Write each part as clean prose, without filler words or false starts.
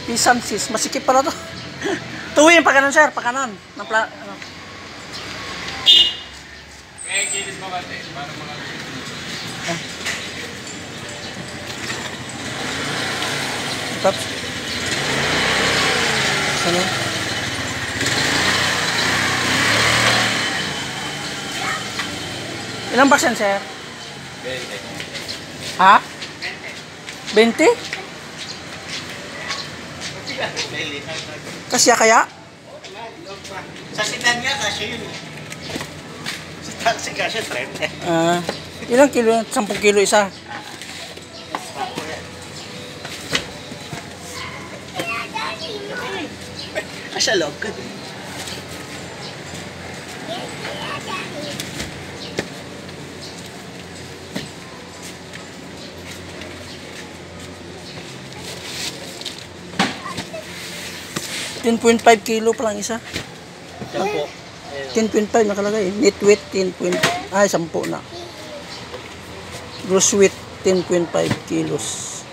Pisansis, masikip pala to. Tuwing pa kanan sir, pa kanan. Ano. Kaya kilis mo kasi, para mga... Taps. Sana. Ilang baksan sir? 20. Ha? 20? Kasya kaya? Sa sedan nga, kasya yun eh. Sa taxi kasya, 30. Ilang kilo? 10 kilo isa? Kasya log. $10.5 kilo pa lang isa. 10.5 nakalagay. Net weight 10. Ay, 10 na. Gross weight 10.5 kilos.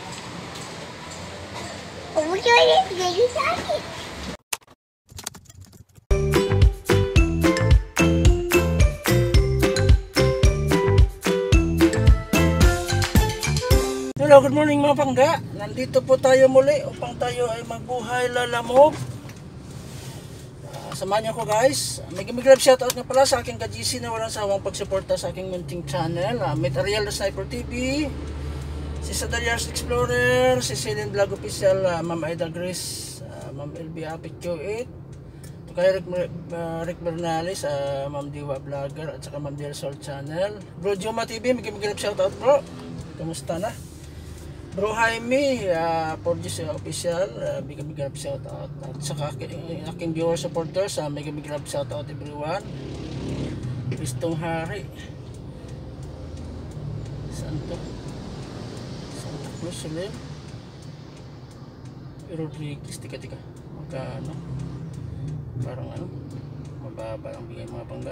Hello, good morning mga pangga. Nandito po tayo muli upang tayo ay magbuhay lalamog. Samahan niyo ko guys. May grab shoutout nga pala sa aking ka-GC na walang sawang pagsuporta sa aking munting channel. Meet Ariel the Sniper TV, si Sadaliars Explorer, si Celine Vlog Official, Ma'am Aida Grace, Ma'am LB Apit Q8, kay Rick Bernales, Ma'am Diwa Vlogger, at saka Ma'am Del Sol Channel. Bro Joma TV, may grab shoutout bro. Kamusta na? Bro Jaime, Porges Official, big grab shout out. At saka aking viewer supporters, big grab shout out everyone. Kristong Hari. Santa Cruz Solim. Rodriguez, tika. Magkano? Parang ano? Mababa ang bigay mga pangga.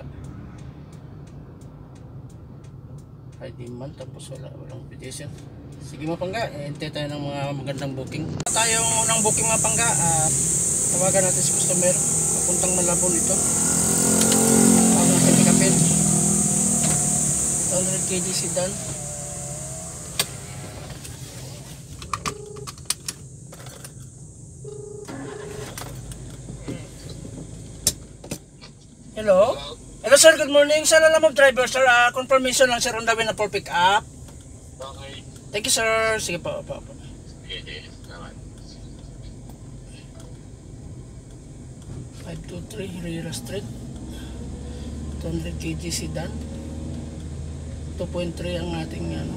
High demand tapos walang petition. Sige mga pangga, hintay tayo ng mga magandang booking. Tayong unang booking mga pangga, tawagan natin si customer papuntang Malabon ito. Tawag natin pikapin 100 kg sedan. Hello? Hello sir, good morning. Sir, alam mo driver sir, confirmation lang sir on the way na for pick up. Okay. Thank you sir. Sige po. Sige. Salamat. 523 Herrera Street, 200 kg sedan, 2.3 ang ating ano.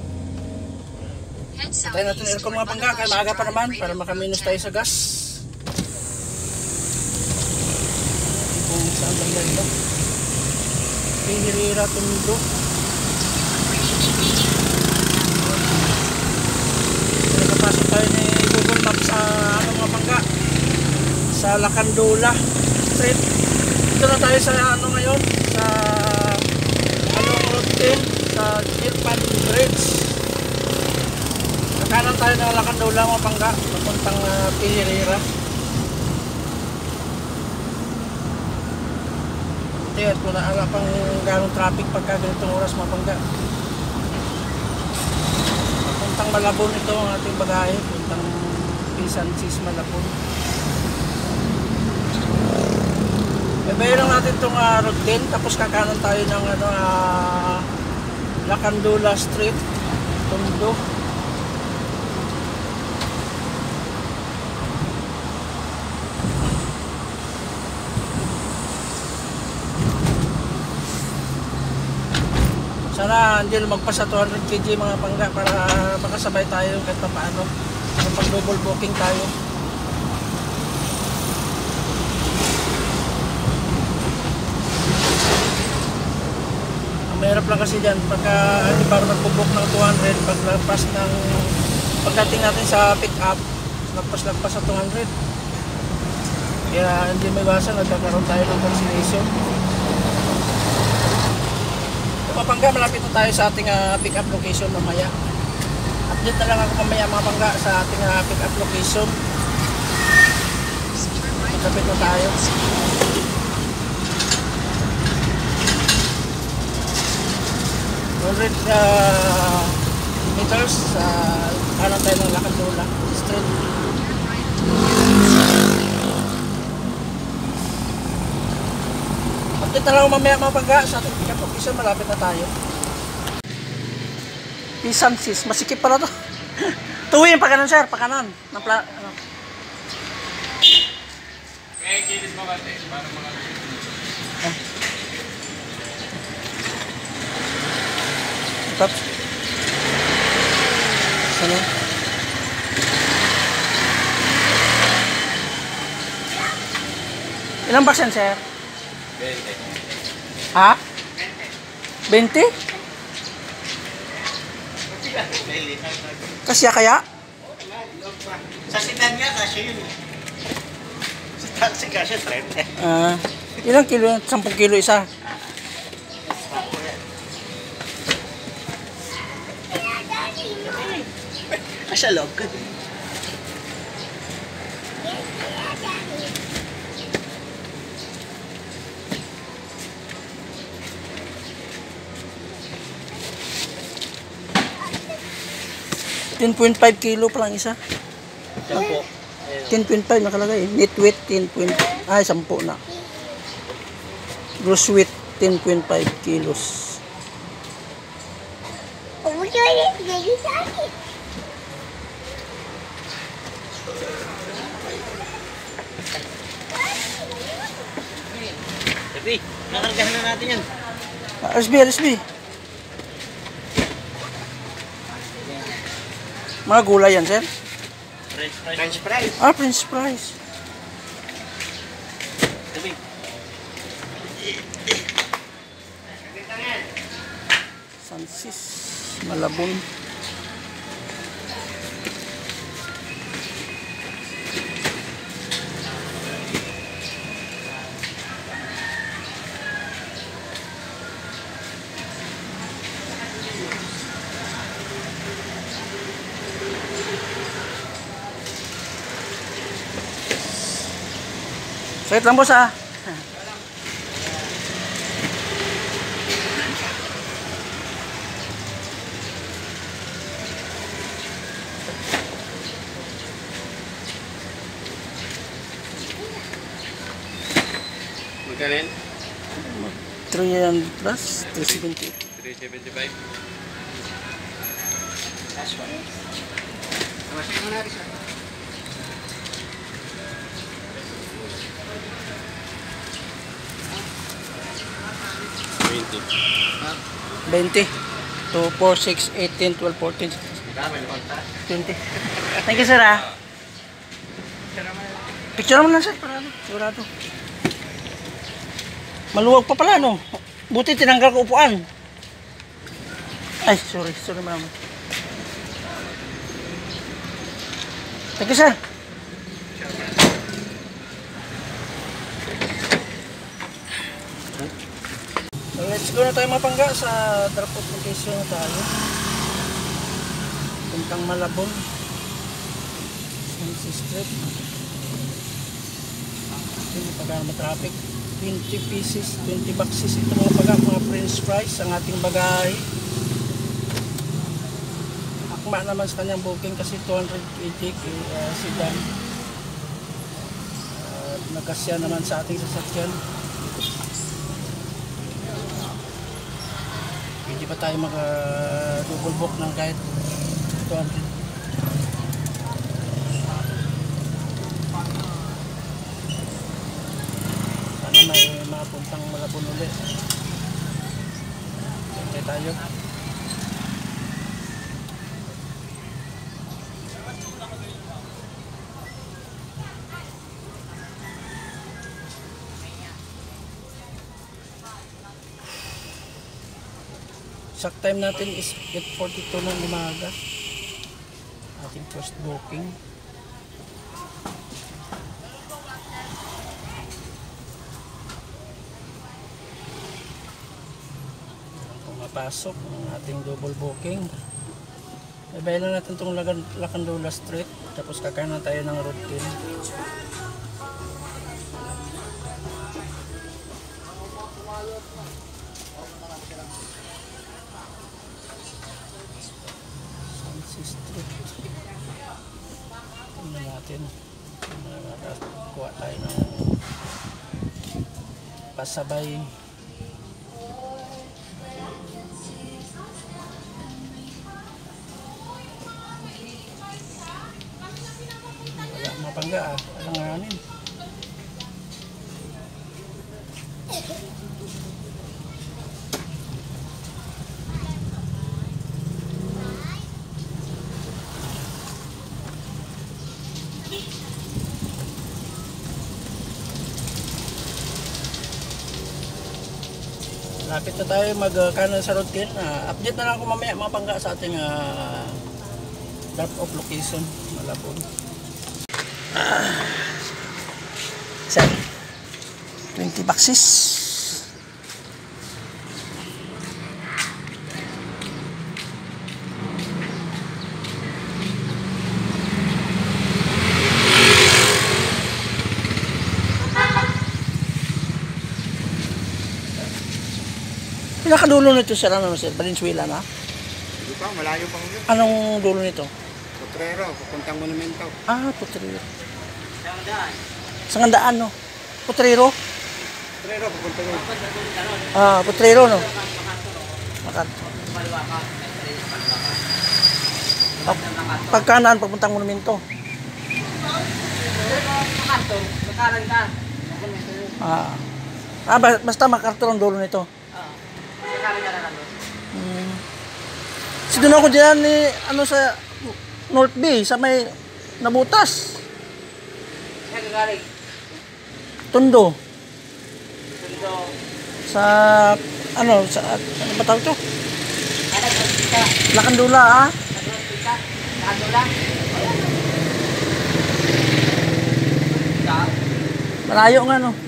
Tayo natin aircon mga pangga, kaya maaga pa naman para makaminos tayo sa gas. Kung saan lang ganda Herrera Tondo. Nakapasok tayo ni Google Maps sa mga pangga, sa Lacandula Street. Dito na tayo sa ngayon, sa route 10, sa Gilpan Bridge. Kakanan tayo ng Lacandula mga pangga, papuntang Herrera. At kung naala pang ganong traffic pagka ganitong oras mga pangga. Puntang Malabon ito ang ating bagahe, puntang Pisansis Malabon. Ibayin lang natin itong route 10, tapos kakanan tayo ng Lacandula Street, Tondo. Sana hindi magpasa 200 kg mga pangga para makasabay tayo kahit pa paano pag double booking tayo. Ang mahirap lang kasi dyan pagka hindi para magbubook ng 200 paglapas ng pagdating natin sa pick up lagpas sa 200, kaya hindi may iwasan nagkakaroon tayo ng cancellation. Mga pangga, malapit na tayo sa ating pick up location mamaya. Update na lang ako mamaya mga pangga sa ating pick up location. Lapit na tayo. 100 meters kanan tayo ng Lacandula Street. Update na lang mamaya mga pagka sa ating pick-up officer, malapit na tayo. Pisan sis, masikip pala to. Tuwin pa kanan sir, pa kanan. Ano. Kaya kilid mo kasi para mga Taps. Sana. Ilang baksan sir? 20. Ha? 20? Kasya kaya? Sa sinan niya, kasya yun. Sa taxi kasya, 30. Ilang kilo? 10 kilo isa. Sa loob ka din. $10.5 kilo pa lang isa. 10.5 nakalagay. Net weight 10. Ay, 10 na. Gross weight 10.5 kilos. Tapi, nakargahan na natin yan. RSB. Mga gulay yan, sir? French fries. French fries. Tapi. Sansis, Malabon. Wait lang boss ah. Magkanin? 300 plus 370. 375. That's one. Masih mo na rin siya. 20. 2, 4, 6, 8, 10, 12, 14, 20. Thank you sir ah. Picture naman lang sir para ano, sigurado. Maluwag pa pala no. Buti tinanggal ko upuan. Ay, sorry ma'am. Thank you sir. Let's go na tayo mapangga sa drop-off location na tayo. Puntang Malabon. Sansi Street. Hindi pa gano'n traffic. 20 pieces, 20 boxes. Ito mga french fries ang ating bagay. Akma naman sa kanyang booking kasi 200 kg sedan. Nagkasya naman sa ating sasakyan. Hindi pa tayo maka-double book ng kahit 200. Sana may mga puntang Malabon ulit. Siyempre tayo. Exact time natin is 8:42 ng umaga. Ating first booking. Pumapasok ang ating double booking. Ibayin na natin itong Lacandula Street. Tapos kakanan tayo ng road 10. District. Tingnan natin. Kuha tayo ng pasabay. Wala mapangga ah. Alanganin. Lapit na tayo mag-kanan sa routine. Update na lang ako mamaya mga pangga sa ating drop off location. Malabon. Sir, 20 boxes. Pinakadulo nito sir, ano sir? Valenzuela na? Hindi pa, malayo pa yun. Anong dulo nito? Potrero, papuntang monumento. Ah, Potrero. Sangandaan, no? Potrero? Potrero, papuntang yun. Ah, Potrero, no? Makat. Pagkanan, papuntang monumento. Basta MacArthur ang dulo nito. Si doon ako dyan ni ano sa North Bay sa may nabutas. Tondo. Sa ano ba tawag ito? Lakandula ah. Malayo nga no.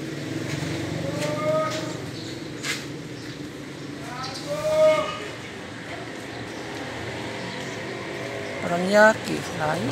Paranaque, layo.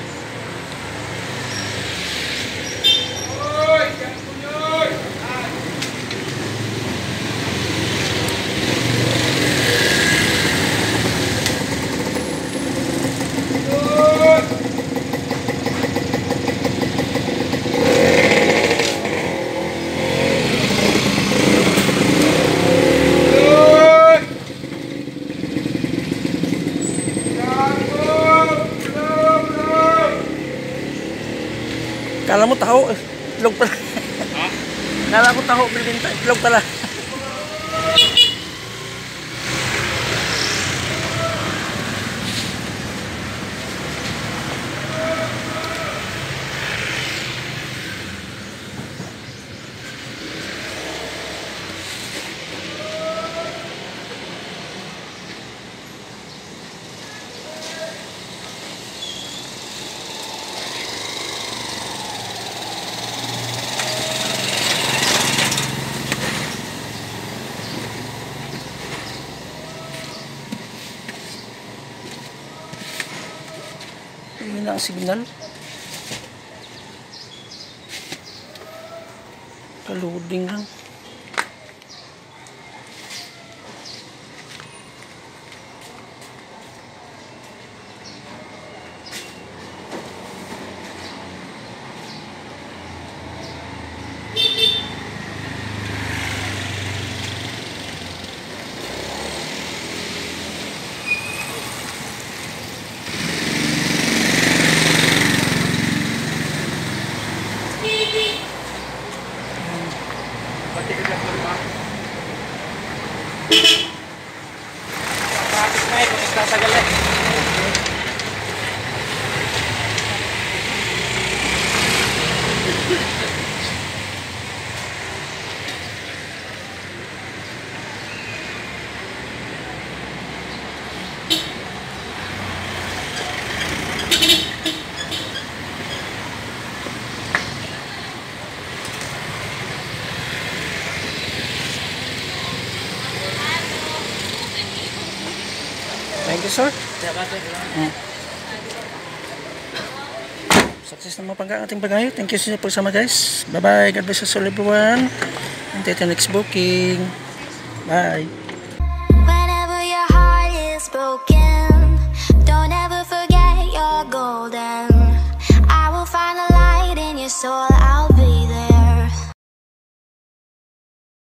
Kala mo taho, itlog pala. Ha? Kala mo taho, bilbinta, itlog pala. Yun na ang signal. Kaluding lang. Thank you, sir. Success naman pang ating pag-ayot. Thank you sa pagsama, guys. Bye-bye. God bless us all, everyone. Until the next booking. Bye. Whenever your heart is broken, don't it's all out